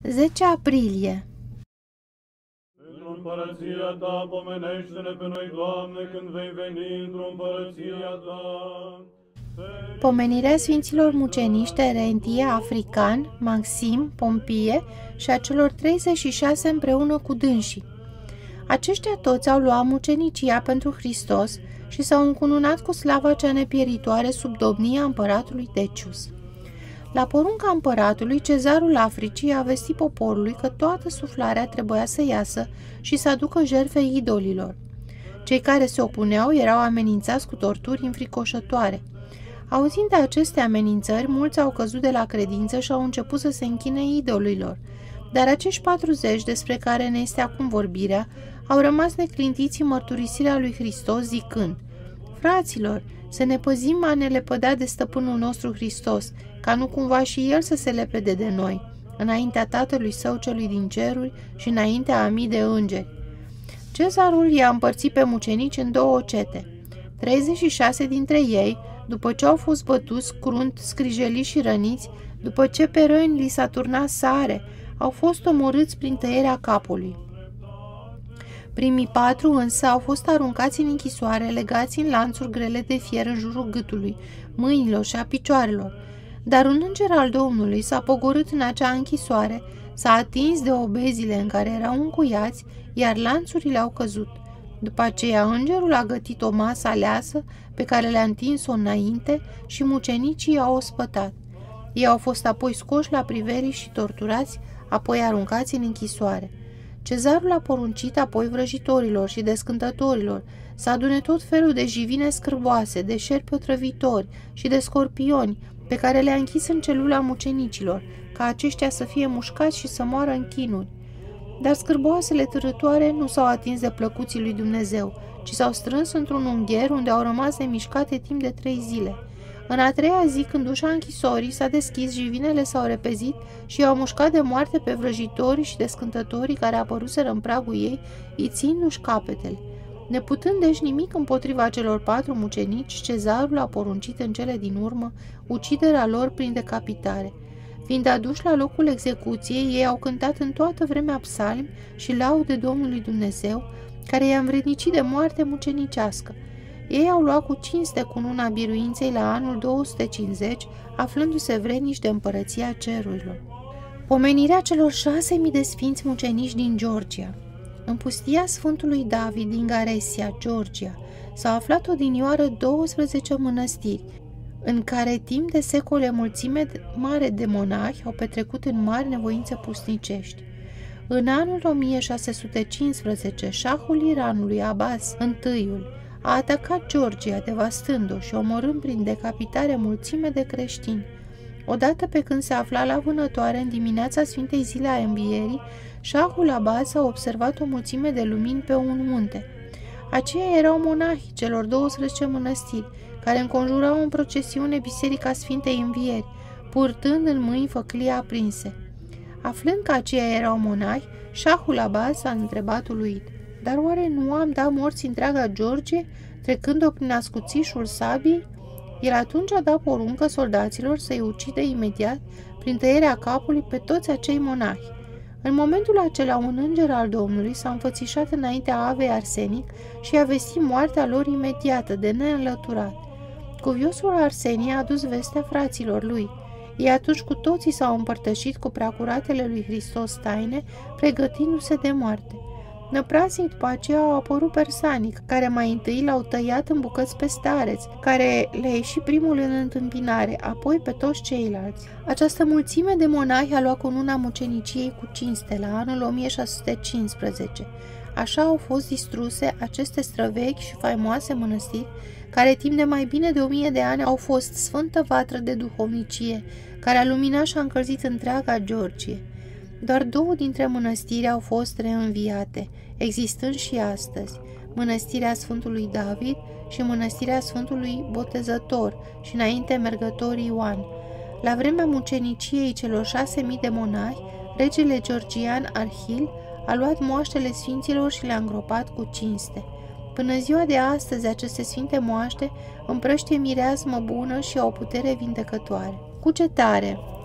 10 aprilie. Într-o împărăția ta, pomenește-ne pe noi, Doamne, când vei veni într-o împărăția ta. Pomenirea Sfinților Muceniși Terentie, African, Maxim, Pompie și a celor 36 împreună cu dânsii. Aceștia toți au luat mucenicia pentru Hristos și s-au încununat cu slava cea nepieritoare sub domnia împăratului Decius. La porunca împăratului, cezarul Africii a vestit poporului că toată suflarea trebuia să iasă și să aducă jertfe idolilor. Cei care se opuneau erau amenințați cu torturi înfricoșătoare. Auzind de aceste amenințări, mulți au căzut de la credință și au început să se închine idolilor. Dar acești 40 despre care ne este acum vorbirea au rămas neclintiți în mărturisirea lui Hristos zicând: Fraților, să ne păzim a ne lepăda de stăpânul nostru Hristos, ca nu cumva și El să se lepede de noi, înaintea Tatălui Său celui din ceruri și înaintea a mii de îngeri. Cezarul i-a împărțit pe mucenici în 2 cete. 36 dintre ei, după ce au fost bătuți, crunt, scrijeliți și răniți, după ce pe răni li s-a turnat sare, au fost omorâți prin tăierea capului. Primii 4 însă au fost aruncați în închisoare, legați în lanțuri grele de fier în jurul gâtului, mâinilor și a picioarelor. Dar un înger al Domnului s-a pogorât în acea închisoare, s-a atins de obezile în care erau încuiați, iar lanțurile au căzut. După aceea îngerul a gătit o masă aleasă pe care le-a întins-o înainte și mucenicii au ospătat. Ei au fost apoi scoși la priveliș și torturați, apoi aruncați în închisoare. Cezarul a poruncit apoi vrăjitorilor și descântătorilor să adune tot felul de jivine scârboase, de șerpi otrăvitori și de scorpioni, pe care le-a închis în celula mucenicilor, ca aceștia să fie mușcați și să moară în chinuri. Dar scârboasele târătoare nu s-au atins de plăcuții lui Dumnezeu, ci s-au strâns într-un ungher unde au rămas nemișcate timp de 3 zile. În a 3-a zi, când ușa închisorii s-a deschis, jivinele s-au repezit și i-au mușcat de moarte pe vrăjitorii și descântătorii care apăruseră în pragul ei, ițindu-și capetele. Neputând deci nimic împotriva celor 4 mucenici, cezarul a poruncit în cele din urmă uciderea lor prin decapitare. Fiind aduși la locul execuției, ei au cântat în toată vremea psalmi și laude Domnului Dumnezeu, care i-a învrednicit de moarte mucenicească. Ei au luat cu cinste cununa biruinței la anul 250, aflându-se vrednici de împărăția cerurilor. Pomenirea celor 6.000 de sfinți mucenici din Georgia. În pustia Sfântului David din Garesia, Georgia, s-au aflat odinioară 12 mănăstiri, în care timp de secole mulțime mare de monahi au petrecut în mari nevoințe pusnicești. În anul 1615, șahul Iranului Abbas I a atacat Georgia, devastând-o și omorând prin decapitare mulțime de creștini. Odată pe când se afla la vânătoare în dimineața Sfintei Zile a Învierii, șahul Abbas a observat o mulțime de lumini pe un munte. Aceia erau monahii celor 12 mănăstiri, care înconjurau în procesiune Biserica Sfintei Învieri, purtând în mâini făclii aprinse. Aflând că aceia erau monahi, șahul Abbas a întrebat uluit: Dar oare nu am dat morți întreaga Georgie, trecând-o prin ascuțișul sabiei? El atunci a dat poruncă soldaților să-i ucidă imediat, prin tăierea capului, pe toți acei monahi. În momentul acela, un înger al Domnului s-a înfățișat înaintea Avei Arsenic și a vestit moartea lor imediată, de neînlăturat. Cuviosul Arsenie a dus vestea fraților lui. Ei atunci cu toții s-au împărtășit cu preacuratele lui Hristos taine, pregătindu-se de moarte. Năpraznic după aceea au apărut persanii, care mai întâi l-au tăiat în bucăți pe stareț, care le-a ieșit primul în întâmpinare, apoi pe toți ceilalți. Această mulțime de monahi a luat cununa muceniciei cu cinste la anul 1615. Așa au fost distruse aceste străvechi și faimoase mănăstiri, care timp de mai bine de 1000 de ani au fost sfântă vatră de duhovnicie, care a luminat și a încălzit întreaga Georgie. Doar 2 dintre mănăstiri au fost reînviate, existând și astăzi, mănăstirea Sfântului David și mănăstirea Sfântului Botezător și înainte mergătorii Ioan. La vremea muceniciei celor 6.000 de monahi, regele georgian Arhil a luat moaștele sfinților și le-a îngropat cu cinste. Până ziua de astăzi, aceste sfinte moaște împrăștie mireasmă bună și o putere vindecătoare. Cugetare.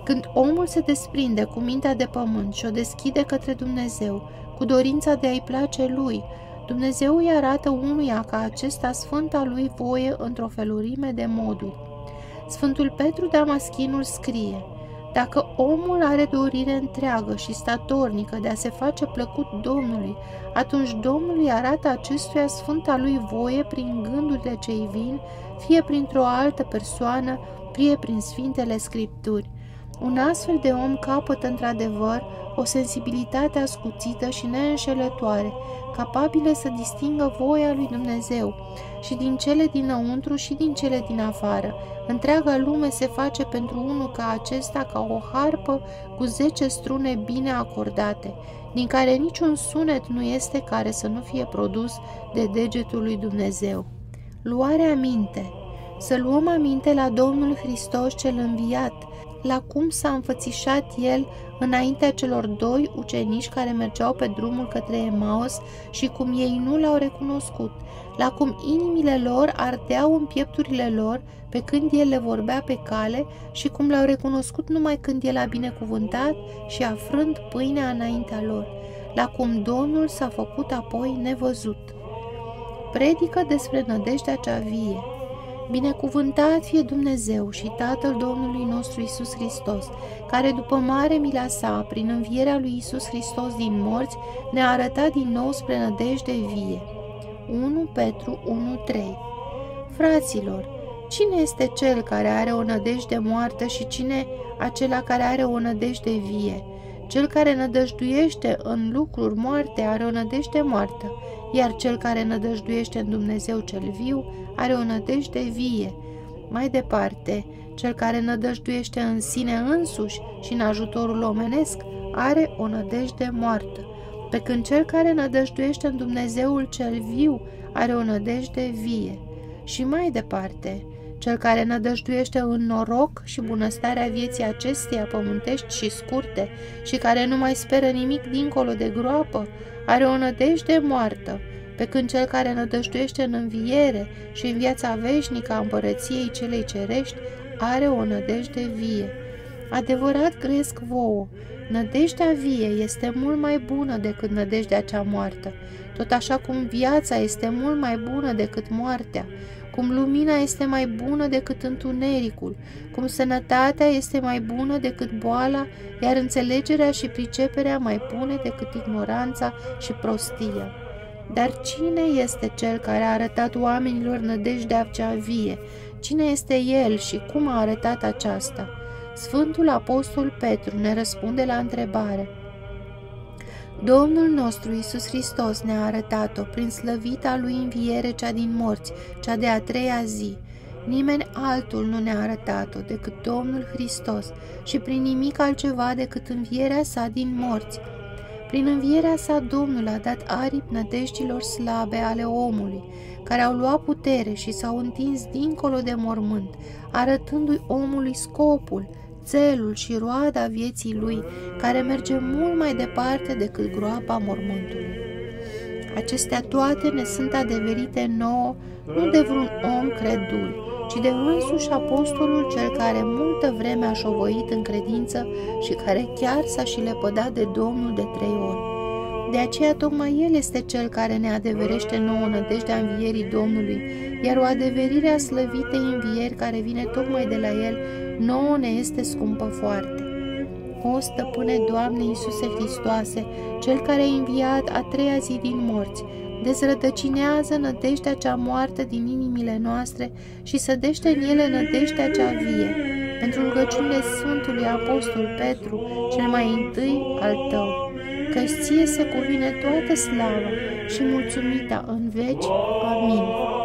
Când omul se desprinde cu mintea de pământ și o deschide către Dumnezeu, cu dorința de a-i place Lui, Dumnezeu îi arată unuia ca acesta sfânta Lui voie într-o felurime de moduri. Sfântul Petru Damaschinul scrie: dacă omul are dorire întreagă și statornică de a se face plăcut Domnului, atunci Domnul îi arată acestuia sfânta Lui voie prin gândurile ce îi vin, fie printr-o altă persoană, fie prin Sfintele Scripturi. Un astfel de om capătă într-adevăr o sensibilitate ascuțită și neînșelătoare, capabilă să distingă voia lui Dumnezeu și din cele dinăuntru și din cele din afară. Întreaga lume se face pentru unul ca acesta ca o harpă cu 10 strune bine acordate, din care niciun sunet nu este care să nu fie produs de degetul lui Dumnezeu. Luarea aminte. Să luăm aminte la Domnul Hristos cel înviat, la cum s-a înfățișat El înaintea celor 2 ucenici care mergeau pe drumul către Emaus și cum ei nu L-au recunoscut, la cum inimile lor ardeau în piepturile lor pe când El le vorbea pe cale și cum L-au recunoscut numai când El a binecuvântat și a frânt pâinea înaintea lor, la cum Domnul s-a făcut apoi nevăzut. Predică despre nădejdea cea vie. Binecuvântat fie Dumnezeu și Tatăl Domnului nostru Iisus Hristos, care după mare mila sa, prin învierea lui Iisus Hristos din morți, ne-a arătat din nou spre nădejde vie. 1 Petru 1:3. Fraților, cine este cel care are o nădejde moartă și cine acela care are o nădejde vie? Cel care nădăjduiește în lucruri moarte are o nădejde moartă, iar cel care nădăjduiește în Dumnezeu cel viu are o nădejde vie. Mai departe, cel care nădăjduiește în sine însuși și în ajutorul omenesc are o nădejde moartă, pe când cel care nădăjduiește în Dumnezeul cel viu are o nădejde vie. Și mai departe, cel care nădăjduiește în noroc și bunăstarea vieții acesteia pământești și scurte și care nu mai speră nimic dincolo de groapă, are o nădejde moartă, pe când cel care nădăjduiește în înviere și în viața veșnică a împărăției celei cerești are o nădejde vie. Adevărat gresc vouă, nădejdea vie este mult mai bună decât nădejdea cea moartă, tot așa cum viața este mult mai bună decât moartea, cum lumina este mai bună decât întunericul, cum sănătatea este mai bună decât boala, iar înțelegerea și priceperea mai bune decât ignoranța și prostia. Dar cine este cel care a arătat oamenilor nădejdea cea vie? Cine este el și cum a arătat aceasta? Sfântul Apostol Petru ne răspunde la întrebare. Domnul nostru Iisus Hristos ne-a arătat-o prin slăvita Lui înviere cea din morți, cea de a 3-a zi. Nimeni altul nu ne-a arătat-o decât Domnul Hristos și prin nimic altceva decât învierea sa din morți. Prin învierea sa Domnul a dat aripi nădejdilor slabe ale omului, care au luat putere și s-au întins dincolo de mormânt, arătându-i omului scopul, țelul și roada vieții lui, care merge mult mai departe decât groapa mormântului. Acestea toate ne sunt adeverite nouă, nu de vreun om credul, ci de însuși apostolul cel care multă vreme a șovăit în credință și care chiar s-a și lepădat de Domnul de 3 ori. De aceea tocmai El este Cel care ne adeverește nouă nădejdea învierii Domnului, iar o adeverire a slăvitei învieri care vine tocmai de la El, nouă ne este scumpă foarte. O, Stăpâne Doamne Iisuse Hristoase, Cel care ai înviat a 3-a zi din morți, dezrădăcinează nădejdea cea moartă din inimile noastre și sădește în ele nădejdea cea vie, pentru rugăciunile Sfântului Apostol Petru, cel mai întâi al Tău, că-ți ție se cuvine toată slava și mulțumita în veci. Amin.